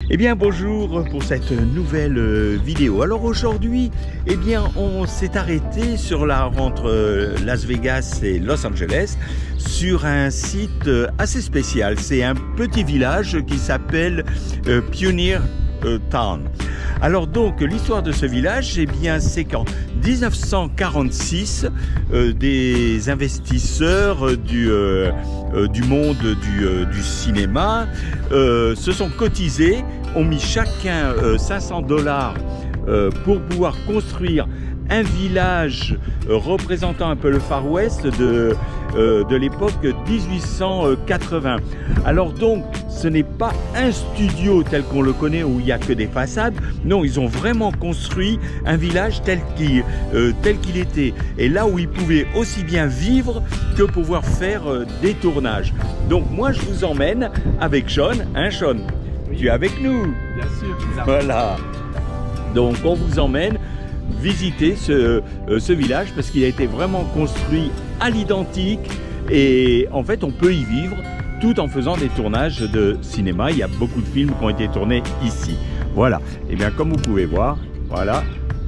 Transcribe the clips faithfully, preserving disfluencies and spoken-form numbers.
Eh bien bonjour pour cette nouvelle vidéo. Alors aujourd'hui, eh bien on s'est arrêté sur la entre Las Vegas et Los Angeles sur un site assez spécial. C'est un petit village qui s'appelle euh, Pioneer Town. Alors donc l'histoire de ce village, eh bien c'est qu'en mille neuf cent quarante-six, euh, des investisseurs du, euh, euh, du monde du, euh, du cinéma euh, se sont cotisés, ont mis chacun euh, cinq cents dollars euh, pour pouvoir construire un village euh, représentant un peu le Far West de, euh, de l'époque mille huit cent quatre-vingts. Alors donc, ce n'est pas un studio tel qu'on le connaît où il n'y a que des façades. Non, ils ont vraiment construit un village tel qu'il euh, tel qu'il était. Et là où ils pouvaient aussi bien vivre que pouvoir faire euh, des tournages. Donc moi, je vous emmène avec Sean. Hein, Sean? Oui. Tu es avec nous? Bien sûr. Voilà. Donc on vous emmène visiter ce, euh, ce village parce qu'il a été vraiment construit à l'identique et en fait on peut y vivre tout en faisant des tournages de cinéma. Il y a beaucoup de films qui ont été tournés ici. Voilà, et bien comme vous pouvez voir, voilà.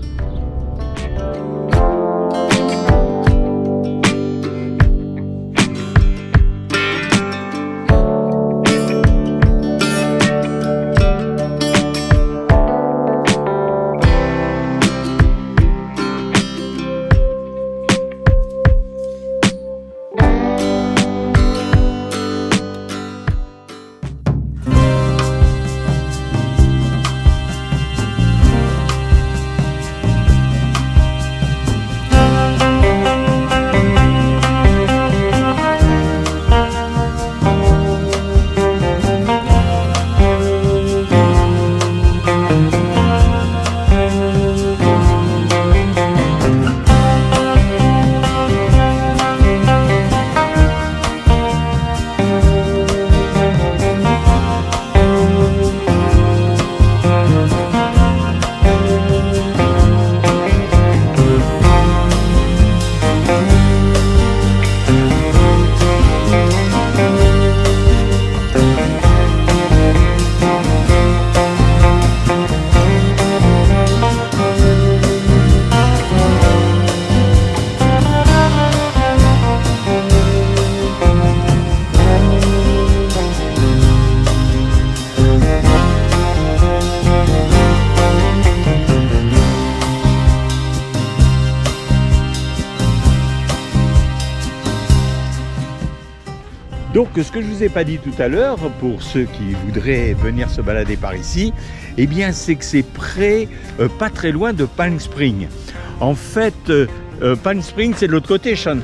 Donc ce que je ne vous ai pas dit tout à l'heure, pour ceux qui voudraient venir se balader par ici, eh bien c'est que c'est près, euh, pas très loin de Palm Springs. En fait, euh, Palm Springs c'est de l'autre côté, Sean.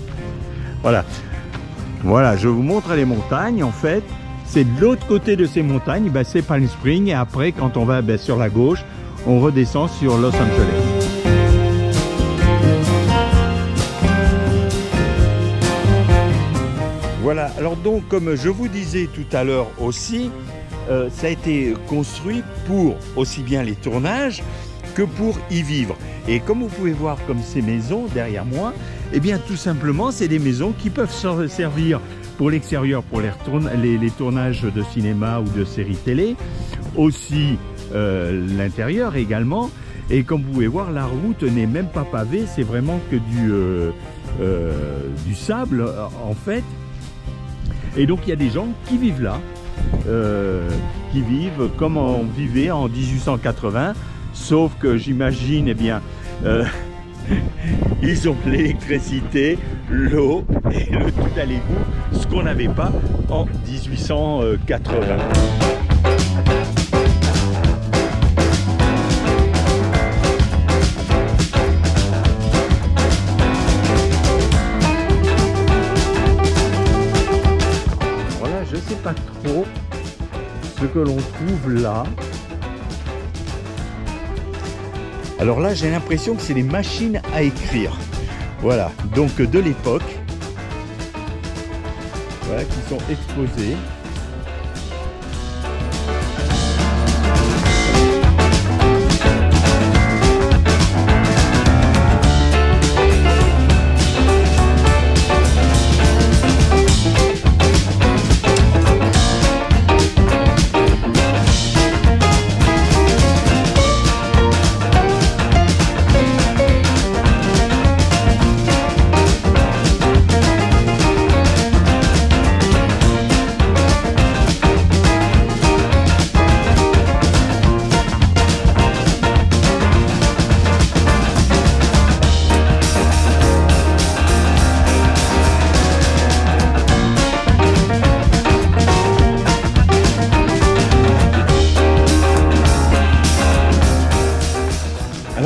Voilà. Voilà, je vous montre les montagnes en fait. C'est de l'autre côté de ces montagnes, ben, c'est Palm Springs. Et après, quand on va ben, sur la gauche, on redescend sur Los Angeles. Voilà, alors donc comme je vous disais tout à l'heure aussi, euh, ça a été construit pour aussi bien les tournages que pour y vivre. Et comme vous pouvez voir comme ces maisons derrière moi, eh bien tout simplement c'est des maisons qui peuvent servir pour l'extérieur, pour les, les, les tournages de cinéma ou de séries télé, aussi euh, l'intérieur également. Et comme vous pouvez voir, la route n'est même pas pavée, c'est vraiment que du, euh, euh, du sable en fait. Et donc il y a des gens qui vivent là, euh, qui vivent comme on vivait en mille huit cent quatre-vingts, sauf que j'imagine, eh bien, euh, ils ont l'électricité, l'eau et le tout à l'égout, ce qu'on n'avait pas en mille huit cent quatre-vingts. Pas trop ce que l'on trouve là. Alors là j'ai l'impression que c'est des machines à écrire, voilà, donc de l'époque, voilà, qui sont exposées.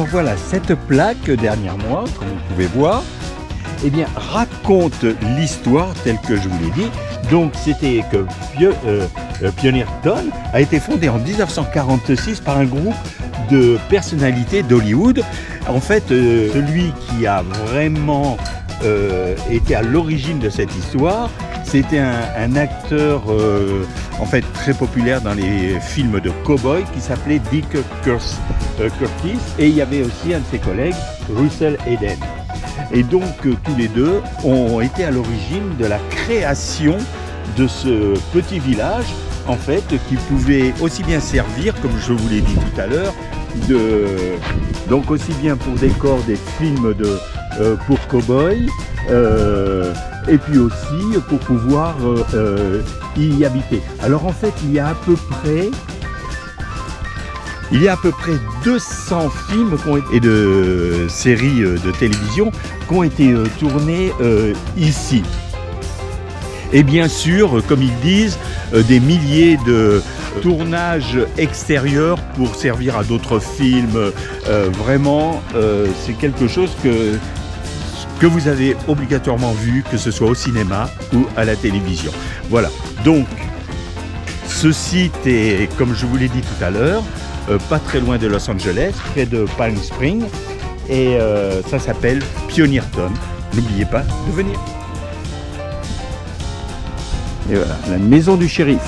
Alors voilà, cette plaque derrière moi, comme vous pouvez voir, eh bien, raconte l'histoire telle que je vous l'ai dit. Donc c'était que Pio, euh, Pionierton a été fondé en mille neuf cent quarante-six par un groupe de personnalités d'Hollywood. En fait, euh, celui qui a vraiment euh, été à l'origine de cette histoire, c'était un, un acteur euh, en fait très populaire dans les films de cow-boy qui s'appelait Dick Curtis. Et il y avait aussi un de ses collègues, Russell Hayden. Et donc euh, tous les deux ont été à l'origine de la création de ce petit village, en fait, qui pouvait aussi bien servir, comme je vous l'ai dit tout à l'heure, de donc aussi bien pour décor des films de euh, pour cow-boy, euh, et puis aussi pour pouvoir euh, euh, y habiter. Alors en fait, il y a à peu près Il y a à peu près deux cents films et de séries de télévision qui ont été tournés euh, ici. Et bien sûr, comme ils disent, euh, des milliers de tournages extérieurs pour servir à d'autres films. Euh, vraiment, euh, c'est quelque chose que, que vous avez obligatoirement vu, que ce soit au cinéma ou à la télévision. Voilà, donc ce site est, comme je vous l'ai dit tout à l'heure, Euh, pas très loin de Los Angeles, près de Palm Springs, et euh, ça s'appelle Pionierton. N'oubliez pas de venir. Et voilà, la maison du shérif.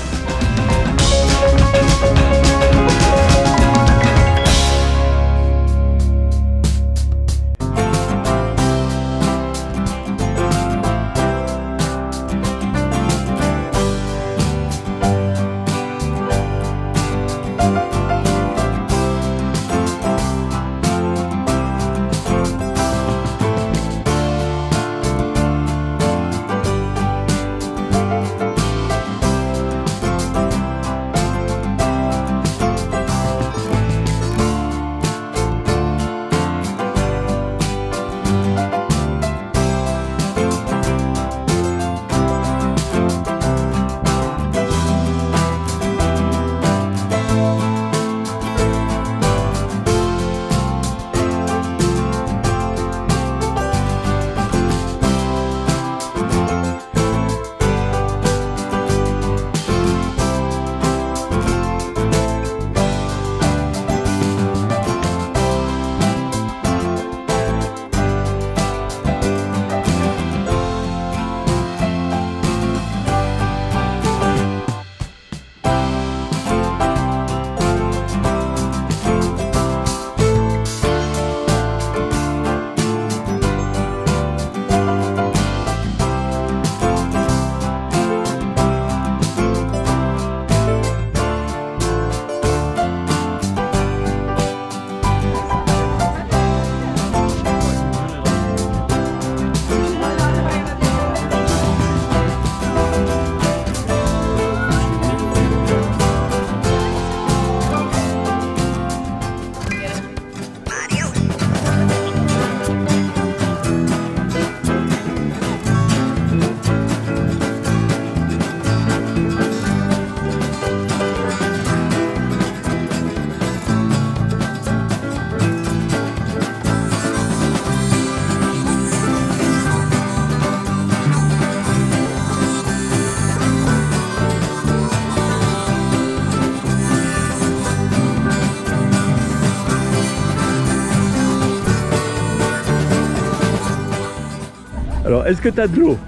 Alors, est-ce que tu as de l'eau?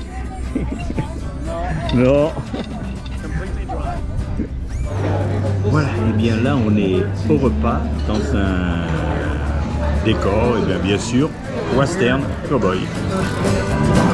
Non. Non. Voilà, et bien là, on est au repas dans un décor, et bien, bien sûr, western cowboy.